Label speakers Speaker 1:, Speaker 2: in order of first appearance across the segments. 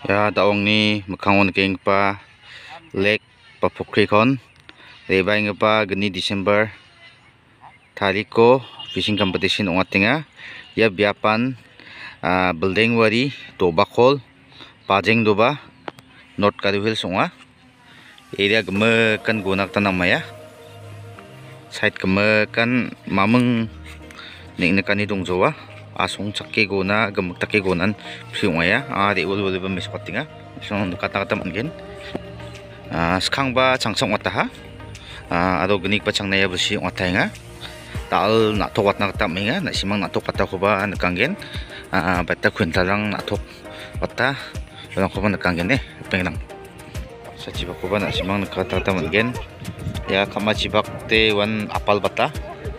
Speaker 1: Ya daong ni makangon keng pa lake pa pukri kon rebay nga pa gani December tariko fishing competition ongatinga ya biapan building wari tobakol pajeng doba North Kadu Hills onga area gemekan gunak tanam maya site gemekan mameng neknekani dongjawa asong cakke gona gemuk takke gonan priongaya de ul ba mespatinga song kata-kata mungkin skangba changsang wataha ado genik ba changnaya busi watainga tal na tok watna kata menga na simang na tok kata koba nekanggen bata kwintalang na tok wata orang koba nekanggen pengenang sa jibak koba na simang kata-kata mungkin ya kama jibak te wan apal bata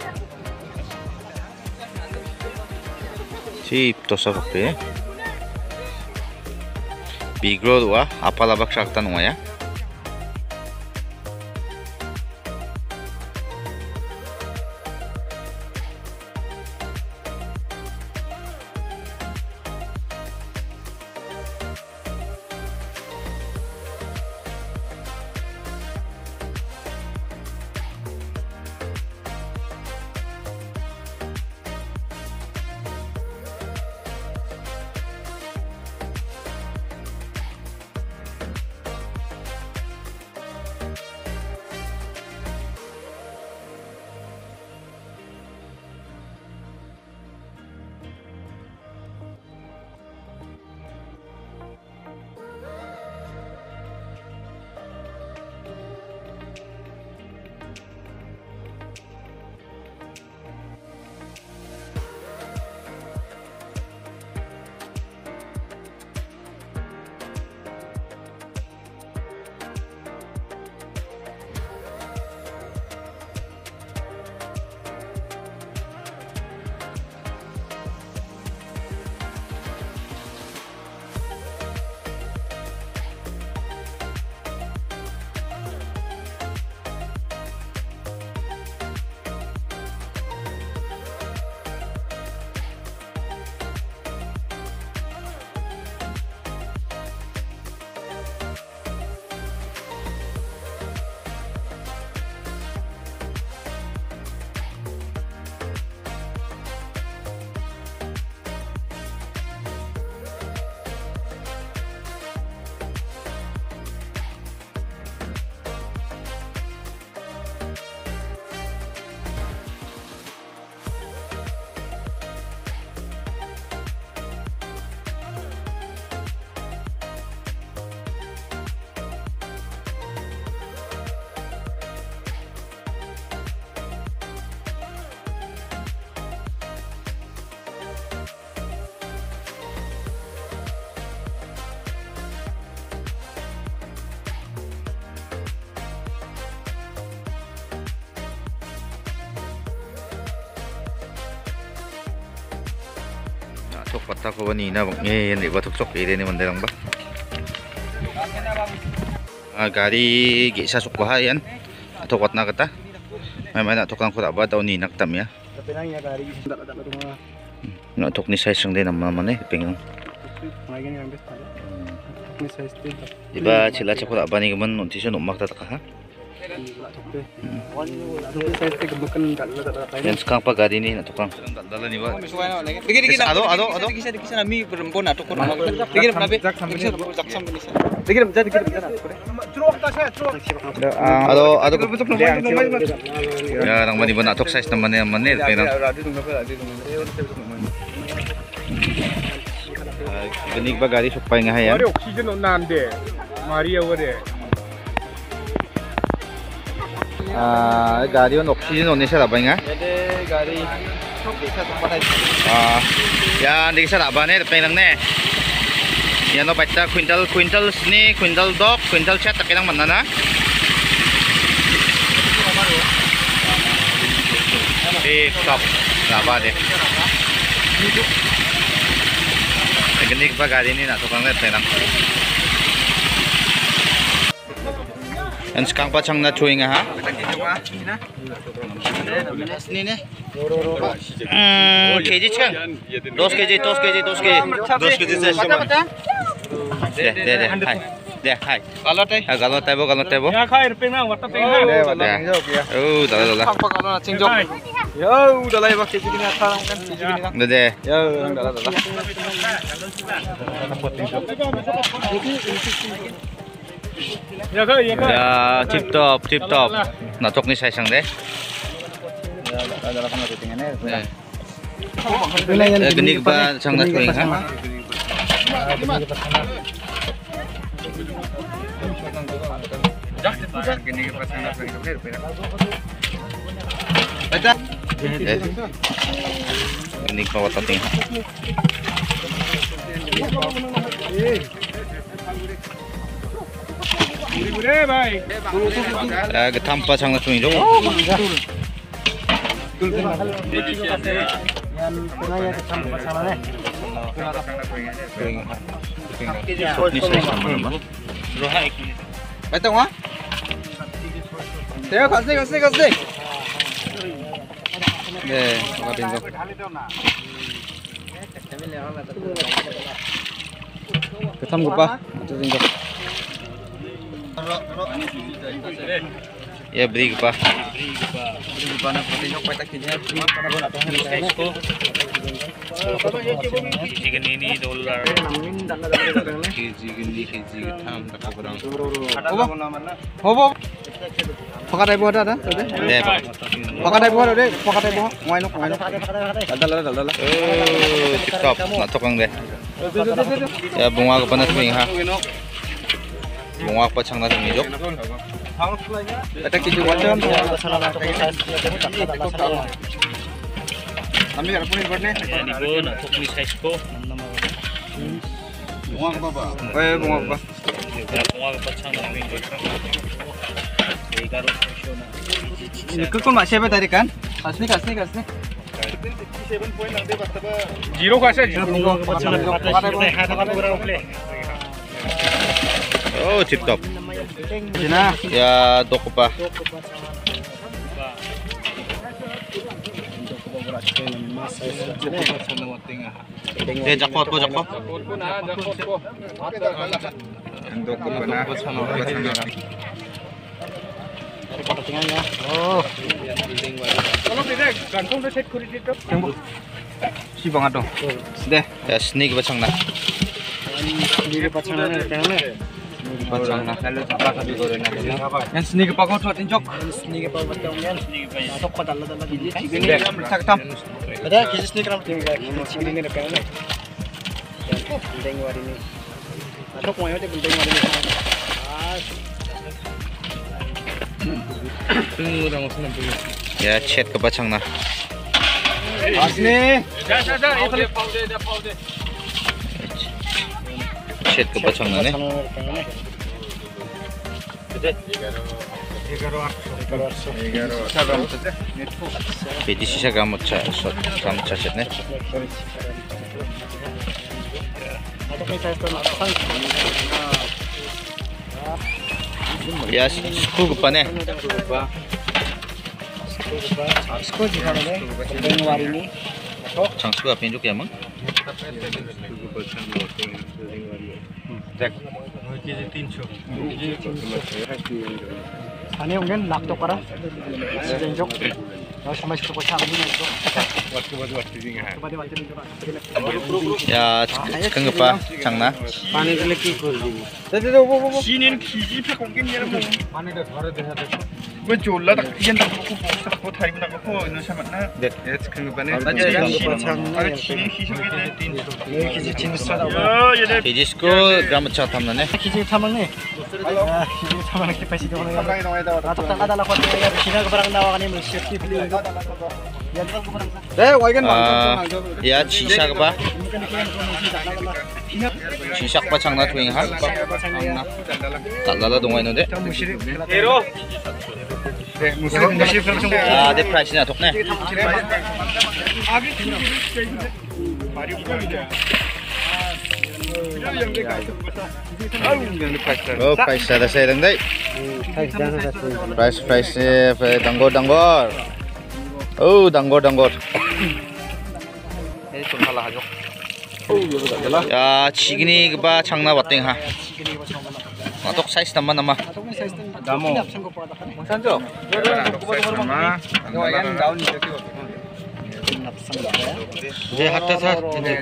Speaker 1: si tosa bakte bigro dua apal abak sakta nungaya tok pata ko ni na bang yan di ba tok sok ire ni mandalang ba gari gisa sok ba yan tok wat na kata may na tok lang ko ba daw ni naktam ya na tok ni size ng din naman pengen di ba sila sa ko ba ni gaman nontisyon umak ta ka ha yan sekarang pag gari ni natukang dala ni ba ado
Speaker 2: dikisa nami perempuan atuk ko dikira nabi dikisa jaksam dikisa dikira
Speaker 1: ya nang mani ba natuk size naman ni pero benig ba gari supay nga hayan
Speaker 3: oxygen on nande maria wore
Speaker 1: gari on oxygen on isa labay nga
Speaker 2: gari dikisa tempat
Speaker 1: ya hindi sa laban tapi lang ne yan o baita quintal ni quintal dog quintal chat takinang manana top laban ganig pa gari ni natukang net penang yan sekarang pacang na chewing ha ini nih kg chicken 2 kg 2 kg 2 kg 2 kg Deh, hai. Deh, hai.
Speaker 2: Galot eh.
Speaker 1: Galot tebo.
Speaker 3: Ya khair pengna wata pengna.
Speaker 1: Dala.
Speaker 2: Pang pang galot cingjok. Yo, dalai bak keji gini atang kan keji gini kan.
Speaker 1: Deh.
Speaker 2: Yo, dala.
Speaker 3: Ya khair.
Speaker 1: Ya, tip top. Natok ni saisang deh.
Speaker 2: Dala kan ketingane.
Speaker 1: Geni ba sang na tuing ha. Geni pa wata ting.
Speaker 3: Gure bhai.
Speaker 1: Gatham pa sang na tuing jo. Ni saisang mana?
Speaker 2: Baita wa? Teo kasih.
Speaker 1: Deh, katin ko.
Speaker 2: Ketam gupa. Cingjok.
Speaker 1: Ya beri pa.
Speaker 2: Gimana ketingok baita keji
Speaker 1: Ini $. Keji gatham tak kurang.
Speaker 2: Hobo. Pakai dai ada.
Speaker 1: Deh, Pak.
Speaker 2: Pakai dai Ngoino. Dala.
Speaker 1: Top. Natok ang deh. Ya bunga ko pa na tuing ha. Bunga pa sang na tuing jo.
Speaker 2: Ada keju macam. Kami ada punya borne. Bunga apa ba? Bunga apa? Ini kau mak siapa tadi kan? Kasni.
Speaker 3: Zero kasih.
Speaker 1: Oh, tip top.
Speaker 2: Cina.
Speaker 1: Ya doko pa. Jakot po.
Speaker 3: Kalau tidak, gantung dah set kulit itu.
Speaker 2: Si bang ato. Deh.
Speaker 1: Ya sneak ba sang na.
Speaker 2: Yang seni kepakau tuh tinjok. Ada kisi seni keram tinggal. Ini ada pengen. Penting war ini. Atau kau yang penting war ini.
Speaker 1: Ya chat ka ba sang na.
Speaker 2: Asni.
Speaker 1: Chat ka ba sang na ne. Pwede siya gamot sa chat ne. Ya screw pa ne.
Speaker 2: Screw juga ne. Penting war ini.
Speaker 1: Changsu apin jo kya mang.
Speaker 2: Ani mungkin nak to kara. Cinjok. Kalau sama situ kocak ini itu.
Speaker 1: Ya kang pa sang na.
Speaker 2: Pani ke leki ko.
Speaker 3: Sinin kiji pe kongkin yera mo. Pani da dhare deha de. Gue jolla tak iyan tak ko thari na ko no samatna. Yes kang pa ne. Ada sinin kiji ke tin. Kiji cinsa da. Yo
Speaker 1: Kiji sko gamot cha tham na ne.
Speaker 2: Kiji thamang ne. Kiji thamang ki paisi de ko. Atok tak ada lakon ya Cina ke barang dawa kan ini safety beli. Waigan
Speaker 1: Ya sisa ka ba? Sisa pa sang na tuing ha. Talala dungay no de.
Speaker 3: Hero.
Speaker 1: De price na tok ne. Oh price ada saya dang dai. Price danggor. Oh danggor. Ini cuma salah aja. 야, 지기니 그바 장나 봤땡 하. 나독 사이즈 담마 남아.
Speaker 2: Damo. Sanjo.
Speaker 3: Sama.
Speaker 1: 이제 핫타사.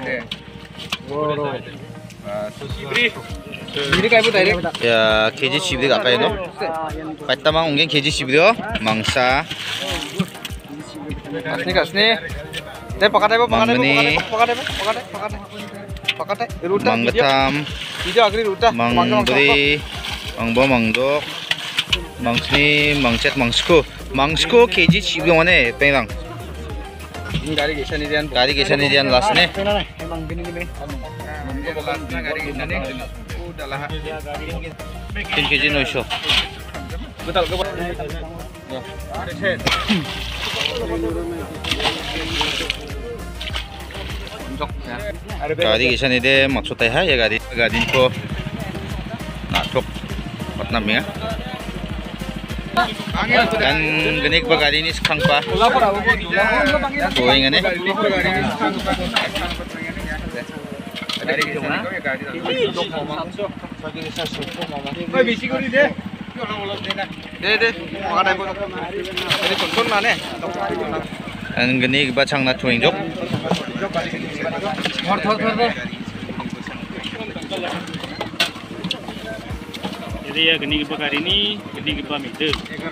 Speaker 2: Ini kayak buta ini.
Speaker 1: 야, 개지 집이 가까이 너. 빨다망 옮긴 개지 집이요. 망사.
Speaker 2: Sini kak sini. Deh pakai deh, pakai deh,
Speaker 1: Mangmeni.
Speaker 2: pakai deh. Ruta.
Speaker 1: 망가탐.
Speaker 2: Hijau agri ruta.
Speaker 1: 망부리. 망보 망독. 망스니 망챗 망스코. 망스코 개지 집이 원에 뺑랑.
Speaker 2: Ini dari gesan ini dan.
Speaker 1: 가리 계산에 대한 라스네.
Speaker 2: Emang gini nih.
Speaker 3: Udahlah.
Speaker 1: 긴 개지 넣으셔.
Speaker 2: Betul ke?
Speaker 1: 가리 계산에 대해 맞췄다 해. 야 가리 거. 나톡. 맞남이야? Dan genik ba ga리 ni sekarang pa? Tuwing ane? Dan genik ba chang na tuwing jok?
Speaker 4: Jadi ya geni gipa kari ini, geni gipa meter.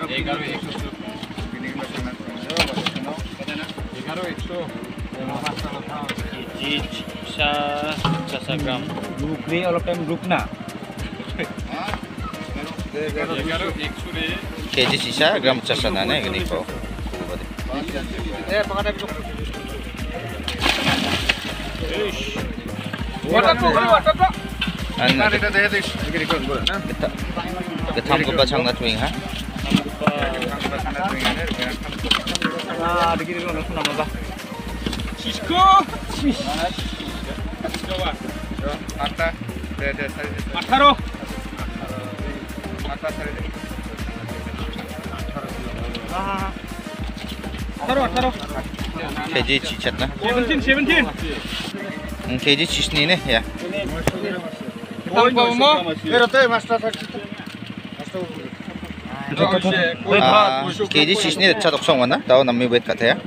Speaker 4: Keji sa gram.
Speaker 2: Group nih, all of time group na.
Speaker 1: Keji sisa gram chasana ne genik ko.
Speaker 2: Pakai deh.
Speaker 1: An ketam ko ba chang na tuwing ha?
Speaker 2: Nah, dikit dulu langsung nama
Speaker 4: Cisco. Coba.
Speaker 3: Atta.
Speaker 4: Ataro. Ataro.
Speaker 1: Keji cichat na.
Speaker 4: 17.
Speaker 1: Keji cisni ne ya. Keji cisni अच्छा dokson wana. Tahu namanya buat kata ya.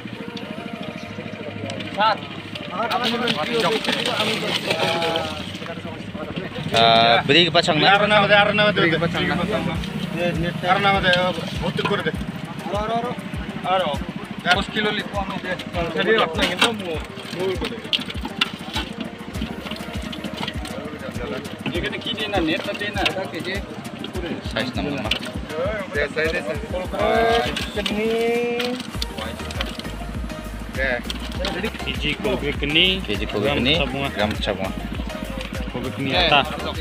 Speaker 1: Beri ke pacang na. Size naman mah.
Speaker 4: Keji kobe geni.
Speaker 1: Keji kobe ini gram cabang.
Speaker 4: Kobe geni ata.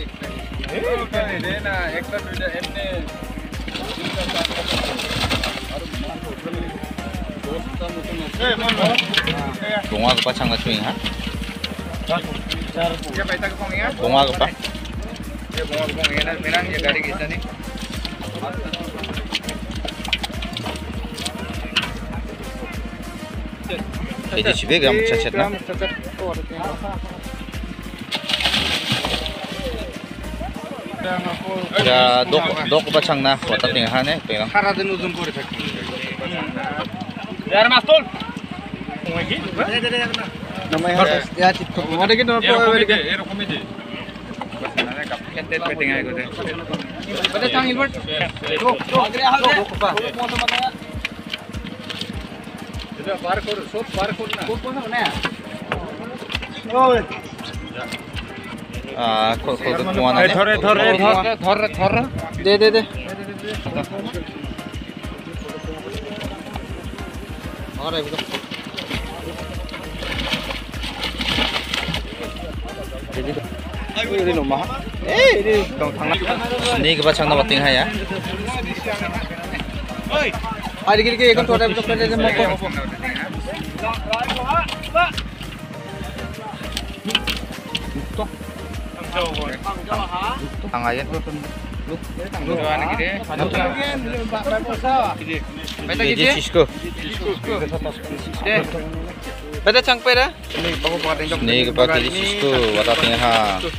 Speaker 4: Bunga ke pacang na tuwing ha? Bunga ke pa? Keji cibe gram cacet na. Ya dok pacang na. Wata tinghan eh. Pengang. Yar mastul.
Speaker 2: Namanya ya TikTok. Ada gitu Pada tanggil bert.
Speaker 1: Kok bunga na ne?
Speaker 2: Thor. De. Ada itu. Ini nomah. Ini dong tangan.
Speaker 1: Ini ke pacang na bating ha ya.
Speaker 2: Ada gini kan tuh ada betul betul mau.
Speaker 1: Tangayan.
Speaker 2: Baik
Speaker 1: Keji Cisco.
Speaker 3: Beda cangpe dah. Ini bawa pakai tengok.
Speaker 1: Ini kepa kiri sisko wata tengah ha.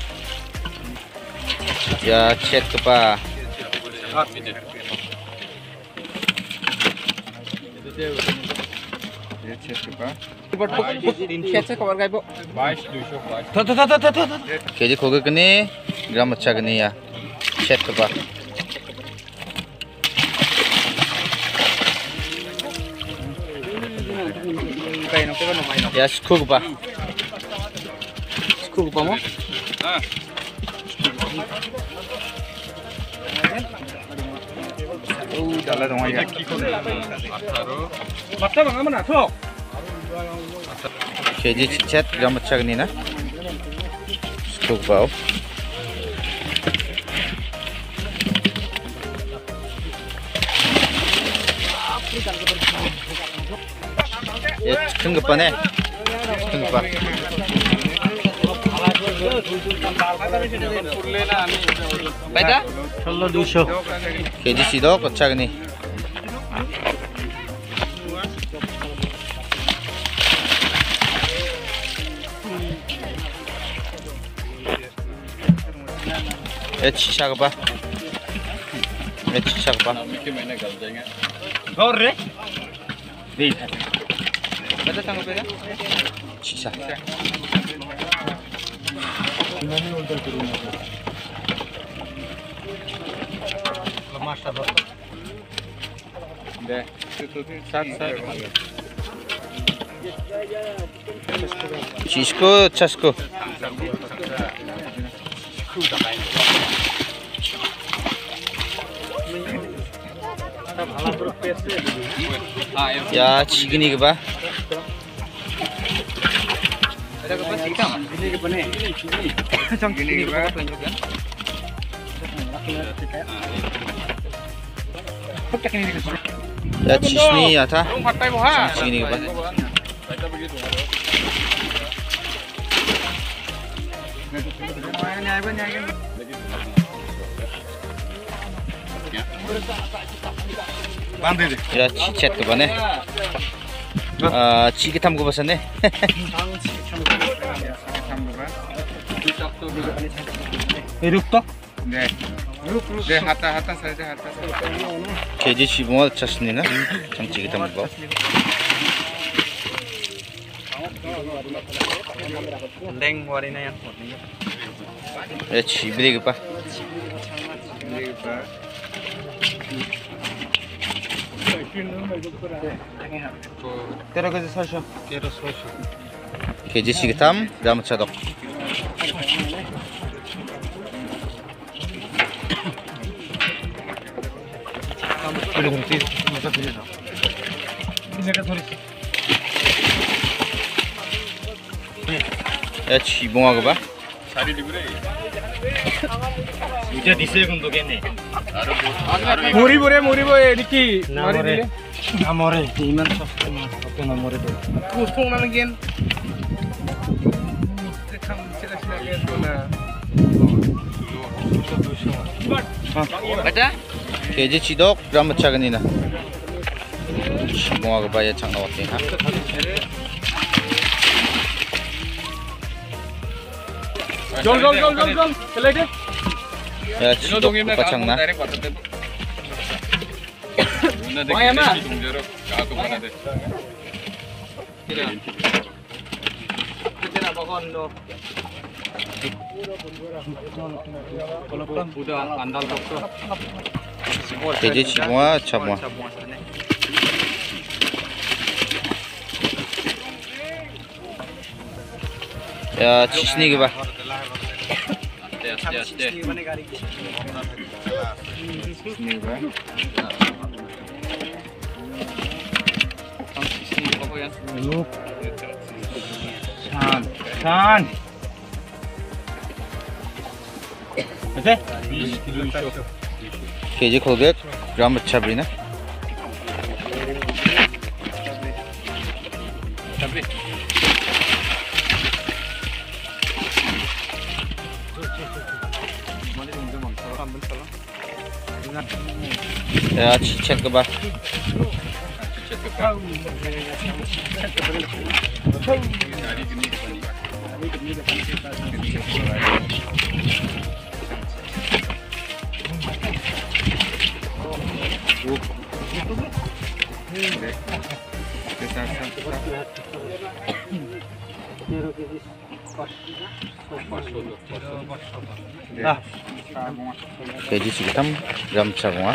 Speaker 1: Ya chat kepa. Keji koge kene gram acha kene ya chat kepa. Ya sisko kepa.
Speaker 2: Sisko kepa mo?
Speaker 3: Jalan dong ya.
Speaker 2: Mata bang mana sok?
Speaker 1: Keji chat gram acha kene na. Sisko kepa. Ya chicken kepa ne. Chicken kepa.
Speaker 2: Beda? 16,200.
Speaker 1: Keji sidok acha kene. Ya sisa kepa. Ya sisa kepa.
Speaker 2: Gorre?
Speaker 3: Beda cangpe dah.
Speaker 1: Sisa.
Speaker 3: Deh. Sat.
Speaker 1: Sisko chasko. Ya chigini kepa.
Speaker 3: Ada kepa sikam.
Speaker 2: Ini kepa ne?
Speaker 3: Ini kepa tunjuk kan.
Speaker 1: Ya chisni ya ta.
Speaker 3: Partai boha.
Speaker 1: Chigini kepa.
Speaker 3: Bandhe deh.
Speaker 1: Ya chat kepa ne. Chigi tham kepa sane.
Speaker 2: Eruk to?
Speaker 3: Deh. Deh hata saja hata.
Speaker 1: Keji chibonga chasni na. Chang chigi tham kepa.
Speaker 2: Leng warina yang.
Speaker 1: Ya chibri kepa.
Speaker 3: Ini kepa.
Speaker 2: Tera kaje sasha.
Speaker 1: Keji chigi tham gram acha dok. Ya chibonga kepa.
Speaker 4: 이제 디셀 군도겠네.
Speaker 2: Muri bore Niki. Mari dile. Namore. Iman sosto na. Oke namore de.
Speaker 3: Kusung na lagi. Tekam sila lihat na.
Speaker 2: Beda?
Speaker 1: Keji chidok gram acha kene na. Chibonga kepa ya chang na wate ha.
Speaker 2: Jol. Kelai deh.
Speaker 1: Ya chidok kepa chang na. Keji chibonga chabonga. Ya chisni kepa.
Speaker 2: San. Oke?
Speaker 1: Keji kolget gram acha bri na. Ya chat kepa. Keji sekitam gram cabunga.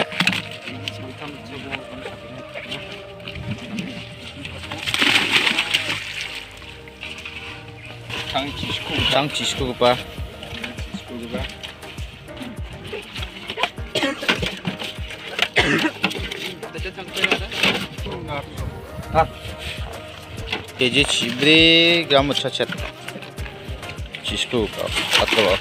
Speaker 1: Sang cisku pa. Keji cibre gram cacet. Cisku pa atau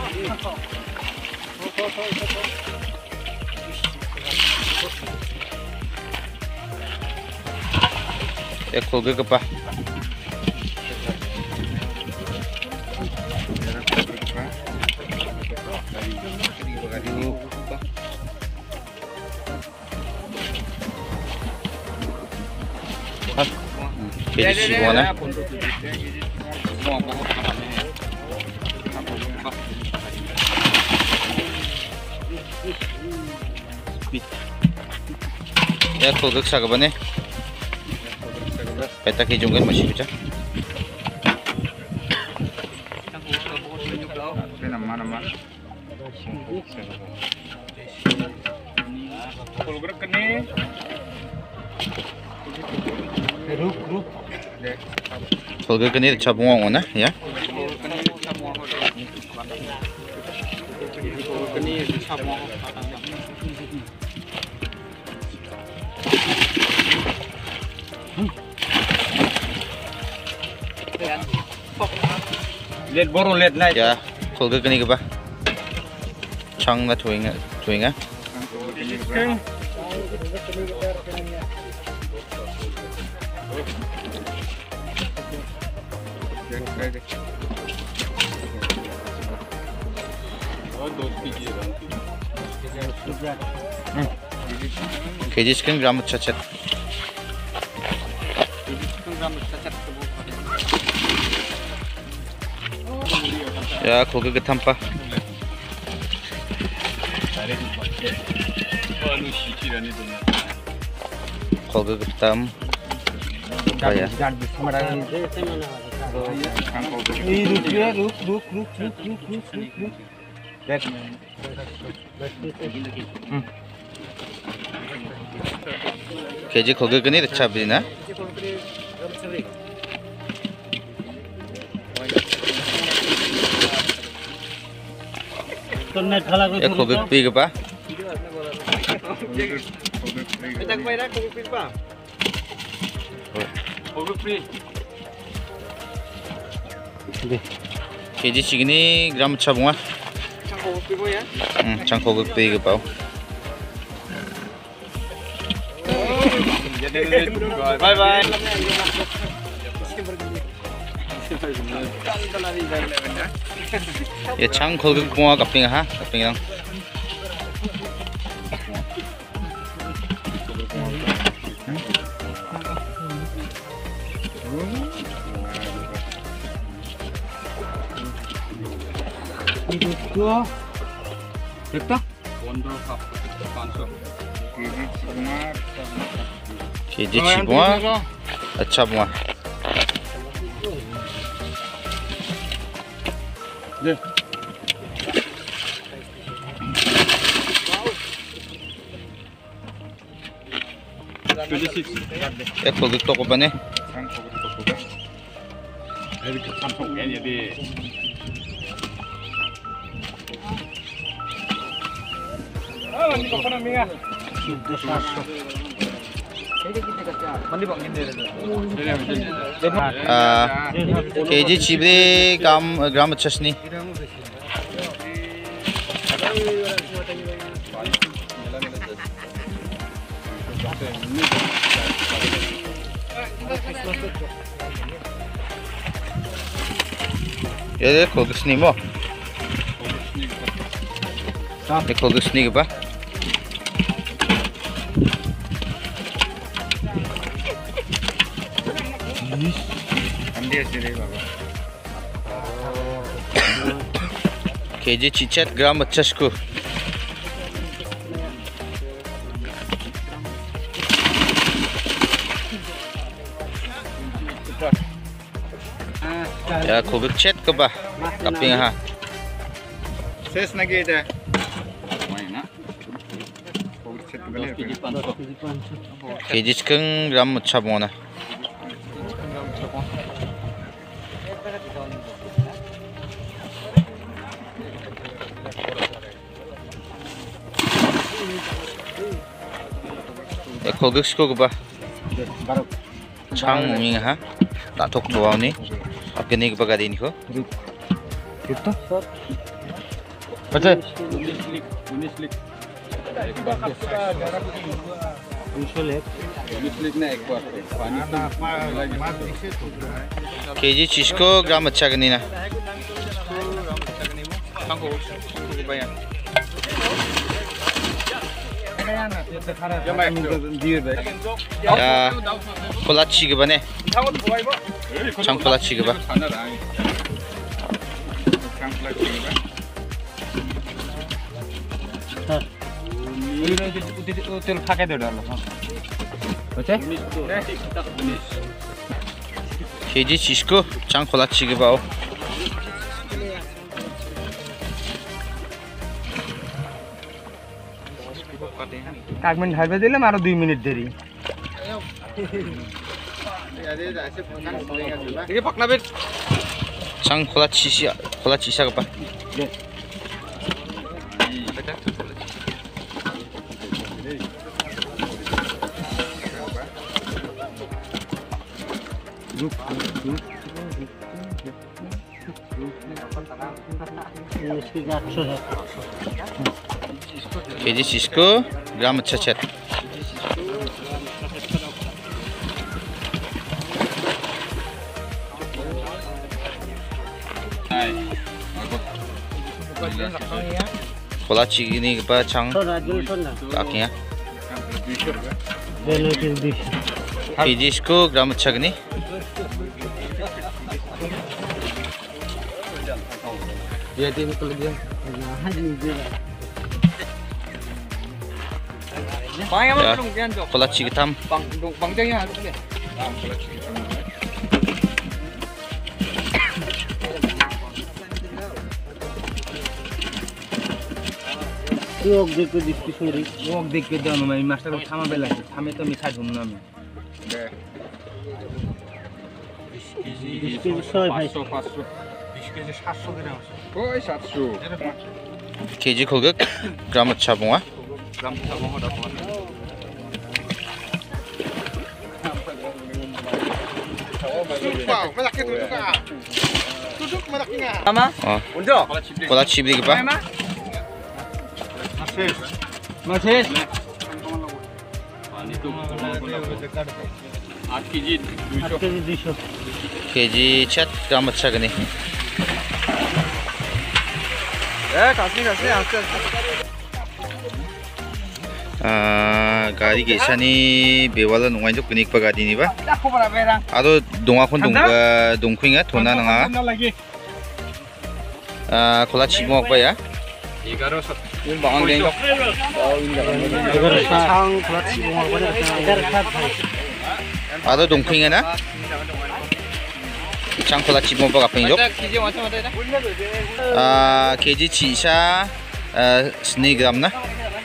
Speaker 1: खोगे कपा keji sibuana ya खोगे sagabane peta kijungan masih bisa. Kalau kini cabung mana ya?
Speaker 3: Lihat boru lihat naik
Speaker 1: ya kalau kini apa cang na tuinga keji sekian gram cacet ya koge ke tanpa koge ke tam apa ya keji koge ke ni अच्छा भी ना ya koge pig apa keji segini gram cabunga cangkok pig apa
Speaker 3: bye bye
Speaker 1: ya cangkok bunga kaping ha kaping lang keji cibunga अच्छा bunga koge toko pa ne keji cibre gram chasni ya deh koge sni mo koge sni apa
Speaker 3: Ambil sini baba.
Speaker 1: KG cicet gram macasku. Ya kubik chat ke bah kaping ha.
Speaker 3: Ses lagi dah. Mana? Kau cek balik.
Speaker 1: KG cikeng gram macabona. Ya kubik sku ke bah. Chang munging ha. Tak tok doang ni. Gini ke bagadi ni ko.
Speaker 2: Kita. Baca.
Speaker 1: KG cisko gram अच्छा gini na. Ya, kolachi ke bane. Chang kolachi ke ba.
Speaker 2: तेल फाके दे डालो बच्चे
Speaker 1: KG cisko chang kolachi ke ba.
Speaker 2: एक minute हलवे दिले मारो 2 मिनट देरी ये पकना बे
Speaker 1: Chang kolachi sa ke ba. KG cisko gram अच्छा chat. Kolachi gini ke ba chang kakinya. KG cisko gram अच्छा gini.
Speaker 2: dia tim kalau dia
Speaker 1: Ya, kolachi hitam.
Speaker 2: bangjangnya harus dia लोग देख के दिखती सोरी लोग देख के जानो मैं मास्टर को थामा बेला थामे तो मिठा घूमना मैं इसके सौ भाई 20kg 700 ग्राम
Speaker 3: Oh, 700.
Speaker 1: KG kogak gram अच्छा bunga.
Speaker 3: Gram kita bawa dah tuan. Sumpah, malaki duduk ah. Duduk malakinya.
Speaker 2: Sama?
Speaker 1: Oh,
Speaker 2: Unjuk.
Speaker 1: kolachi beli ke ba.
Speaker 2: Masih.
Speaker 3: Ini tu 8kg 200.
Speaker 1: KG chat gram अच्छा gini.
Speaker 2: kasih
Speaker 1: Gari gesa ni bewala nungai jok kenik pa gadi ni ba. Ado donga kon dongkuinga thona nanga. Kolachi mo ba ya.
Speaker 3: 11
Speaker 2: ini bangun deng
Speaker 1: Ado dongkuinga na. Chang kolachi mo ba kapin jok. KG cisa 9 gram na.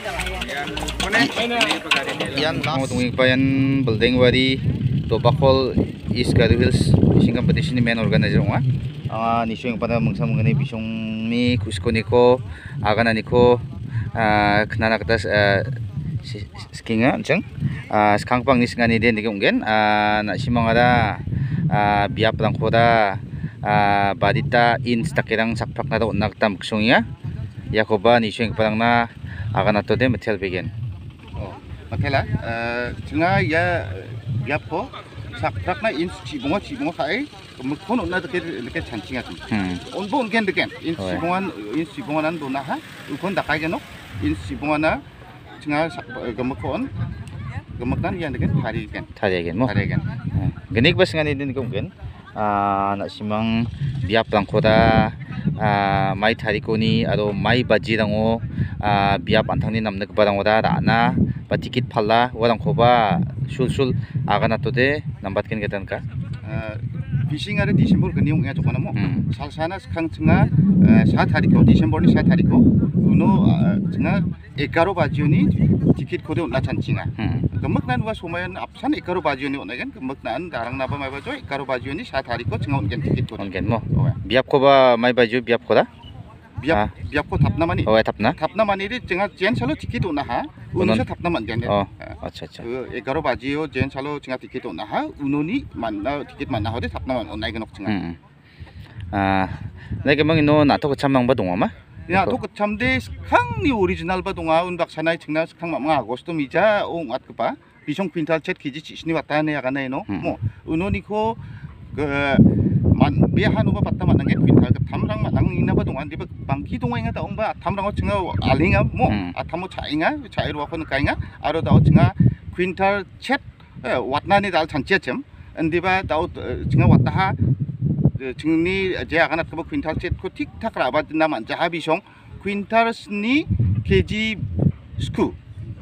Speaker 1: Yan lang tunging pa yan building wari Tobacol East Garo Hills fishing competition ni main organizer nga. Nisyo yung pada mungsang mga ni bisong mi kusko niko agana niko knana katas skinga chang skang pang nis ngani den digungen na simangada biap lang koda badita in stakirang sakpak na daw nagtam kusungya yakoba nisyo yung parang na agana to den material begin.
Speaker 3: Makela, tengah ya po sakrak na in cibunga kai, mukon na dekat cancing aku. Onbon gen dekat in cibungan do na ha, ukon dakai jano in cibungan na tengah gemukon, gemukan yang dekat hari gen.
Speaker 1: Tadi again mo.
Speaker 3: Hari gen.
Speaker 1: Genik ba singa nidin kumgen na simang biap langkoda mai tarikoni aro mai bajirango biap antangni namna kebarangoda rana ba tiket phala warangkoba sul aganatode nambatken getanka
Speaker 3: fishing ada Desember geni ung ya jokana mo salsana sekarang tengah 4 tarikko Desember ni 4 tarikko uno tengah 11 bajioni tiket kode unna chancinga kemaknan wa somayan apsan 11 bajioni onagan kemaknan darang naba mai bajo 11 bajioni 4 tarikko tengah ungen tiket kode
Speaker 1: ongen mo biap koba mai baju biap koda
Speaker 3: biap ko tapna mani tapna mani ri tengah jen salo tiket unna ha uno sa tapna man gen
Speaker 1: acha
Speaker 3: 11 bajiyo jen salo tengah tiket unna ha uno ni manna tiket manna hode tapna man onnai genok tengah
Speaker 1: 내게 멍이 너 나토 참망 바 동아마
Speaker 3: 야 또 참데 스캉니 오리지널 바 동아 운 박사나이 층나 스캉 마마 아고스토 미자 옹 앗그바 비숑 퀸탈 챗 기지 지시니 왔다네 야가네 노뭐 우노니코 그만 비하노바 봤다 만난 게 퀸탈 그 탐랑 만난 있나 바 동안 디바 방기 동아인가 다 옹바 탐랑어 층아 알링아 뭐 아탐모 차잉아 차이로 와코는 까잉아 아로다 층아 퀸탈 챗 왔나니 달 잔치야쯤 엔디바 다우 층아 왔다 증니 제 아가나 그거 퀸탈 챗코 틱탁 라바드 나만 자하비숑 퀸탈 스니 케지 스쿠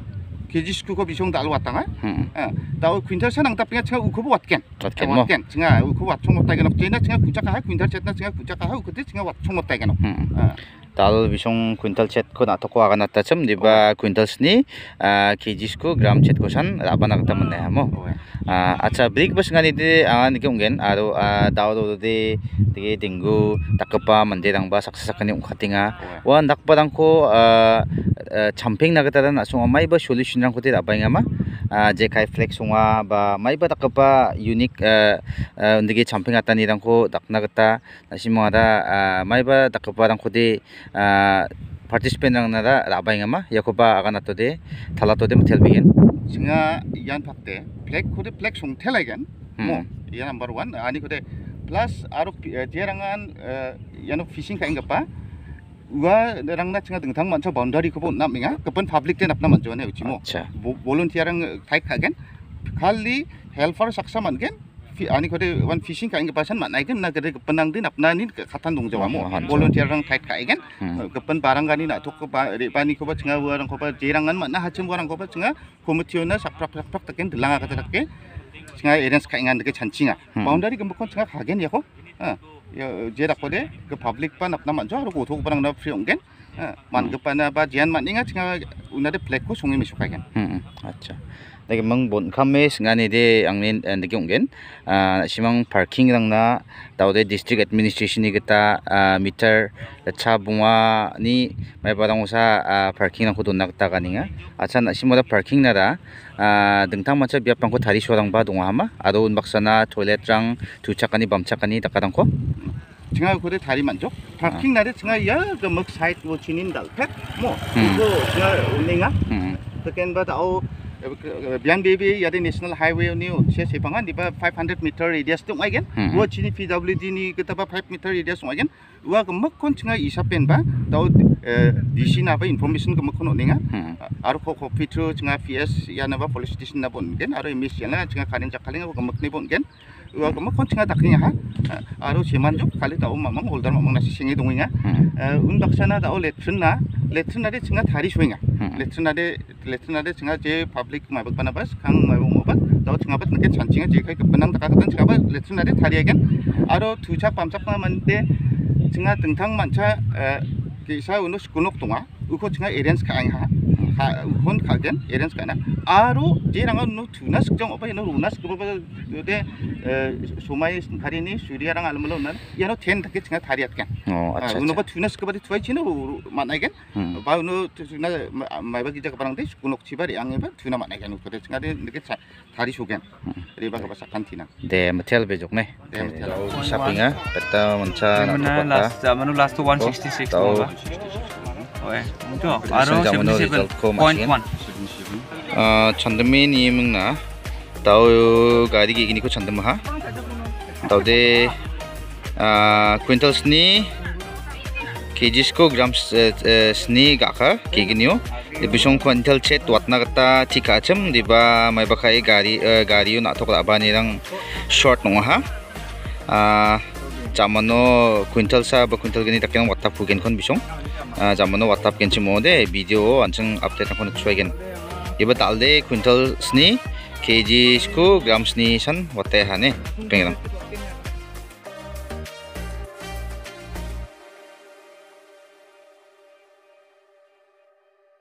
Speaker 3: 거 비숑 달로 왔다가 다우 퀸탈 산앙 답빙아 제가 우코보 왔겐 제가 우코 왔총 못 따게 놓제나 제가 구자가 하 퀸탈 챗나 제가 구자가 하고 그때 제가 왔총 못 따게 놓
Speaker 1: tal bisong quintal chet ko nato ko agan atacham diba quintal sni kg ko gram chet ko san rabana kata manne mo acha break bas ngani de an kungen aro dawo de dingu takapa mandirang ba saksakani ungkhatinga wan dakpadang ko champing nagataran asung mai ba solution rang khote abai ngama je kai flex sunga ba mai ba takapa unique undigi champing atani rang ko dakna gata nasimada mai ba takapa rang khote participant rang nara rabai ngama yakoba agan atode thalatode mthel bigen
Speaker 3: singa yan pakte black khode black sung thelagan mo ya number 1 ani khode plus aro jerangan yano fishing kaing gapa ua rangna chinga dengtang mancha boundary ko naminga kapan public te napna manjo ne uchimo volunteer rang thai khagen khali helper saksa mangen ani khode one fishing kaing gapa san manai gen na gede penang din apna ni khatan dong jawamo volunteer rang thai khagen kapan barangani na thok ba bani ko ba chinga ua rang ko ba jerangan manna hachim rang ko ba chinga komitiona sakprak taken delanga kata takke chinga erens kaingan de chancinga boundary gembokon chinga khagen yako je rakode ke public pa napna manjo aro gothok barang na free ongen man gepana ba jian maninga chinga unade flag ko songi misukagen
Speaker 1: acha lagi mang bon khames ngani de angnin ndeki ongen simang parking rangna daude district administration ni geta meter cha bunga ni mai barang usa parking rang ko donna gata ganinga acha na simoda parking nara dengtang mancha biap pangko thari sorang ba donga hama aro unbaksana toilet rang tuchakani bamchakani dakarang ko
Speaker 3: chinga kode thari manjo parking nare chinga ya gemek side wo chinin dal pet mo ko chinga uninga teken ba dau bian baby yade national highway ni se sepangan di ba 500 meter radius tu again wo chini pwd ni kita ba 5 meter radius again wa gemek kon chinga isapen ba dau dc na ba information gemek kon oninga aro ko pitru chinga ps ya na ba police station na bon gen aro emis ya na chinga kanin jakaling wo gemek ni bon gen wa gemek kon chinga daknya ha aro semanjo kali dau mamang holder mamang nasi singi donginga un baksana dau letrin na de chinga thari soinga letrin de chinga je public mabak panabas kang mabong obat dau chinga bat nake chancinga je kai penang takatan chinga ba letrin de thari again aro tuchak pamchak mande chinga dengtang mancha kisa uno skunok tonga uko chinga erens kaang ha ukon kagen erens kana aro je ranga no tunas jong oba no runas ko ba de somai harini surya rang almalo na yano ten take chinga thari atken uno ba tunas ko ba de twai chino manaigen ba uno tuna mai ba gija barang de skunok chibari ange ba tuna manaigen ko de chinga de nike thari sogen reba ka ba sakantina
Speaker 1: de metel bejok ne shoppinga peta mancha
Speaker 4: na last to 166 ba oke itu aro 77.1
Speaker 1: chandamin yimna tau gari gi gini ko chandam ha tau de quintals ni kgs ko grams sni gaka kiginiyo di bisong kuintal chet watna kata tika acem di ba mai bakai gari yun atok laba nirang short nong ha jamano kuintal sa ba kuintal gani takyang watap pugen kon bisong jamano watap gen cimo de video anceng update kon suai gen iba talde kuintal sni kg sku gram sni san watte hane pengrang